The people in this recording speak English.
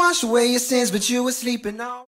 wash away your sins, but you were sleeping all